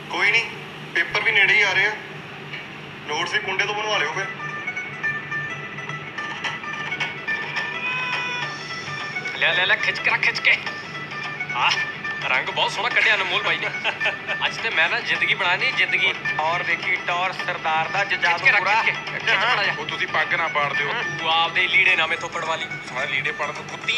ਕੋਈ ਨਹੀਂ, ਪੇਪਰ ਵੀ ਨੇੜੇ ਹੀ ਆ ਰਹੇ ਆ। ਨੋਟਸ ਵੀ ਕੁੰਡੇ ਤੋਂ ਬਣਵਾ ਲਿਓ ਫਿਰ। ਲੈ ਲੈ ਖਿੱਚ ਕੇ ਰੱਖ, ਖਿੱਚ ਕੇ। ਆਹ रंग बहुत सोहना कढ़िया अनमोल भाई ने। अज तो मैं ना जिंदगी बनानी, जिंदगी। और देखी टॉर सरदार दा जादू पूरा। ਉਹ ਤੁਸੀਂ ਪੱਗ ਨਾ ਪਾੜ ਦਿਓ। तू आपदे लीड़े ना मेथों पड़वा ली। ਸਾਰਾ ਲੀੜੇ ਪੜਨ ਨੂੰ ਕੁੱਤੀ